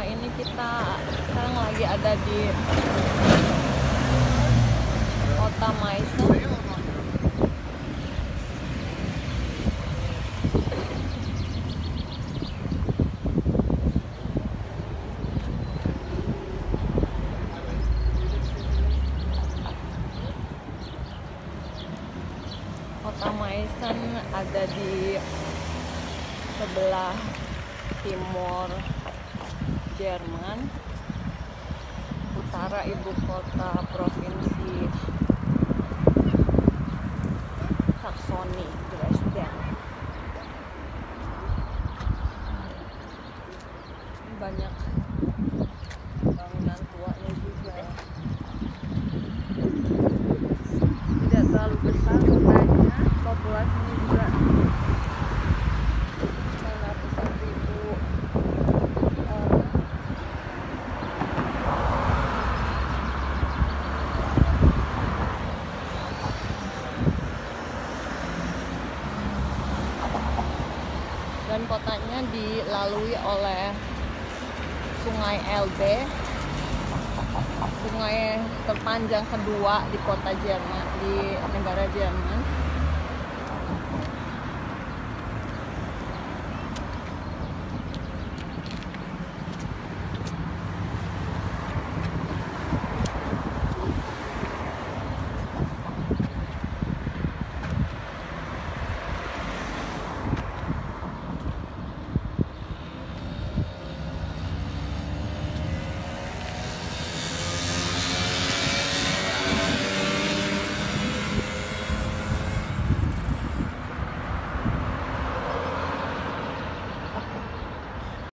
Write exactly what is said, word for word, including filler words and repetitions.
ini kita sekarang lagi ada di kota Meissen. Kota Meissen ada di sebelah timur Jerman, utara ibu kota provinsi Saksoni, Dresden. Banyak bangunan tuanya juga. Tidak terlalu besar kotanya, populasinya juga sembilan ratusan ribu orang. Dan kotanya dilalui oleh Sungai Elbe, sungai terpanjang kedua di kota Jerman, di negara Jerman.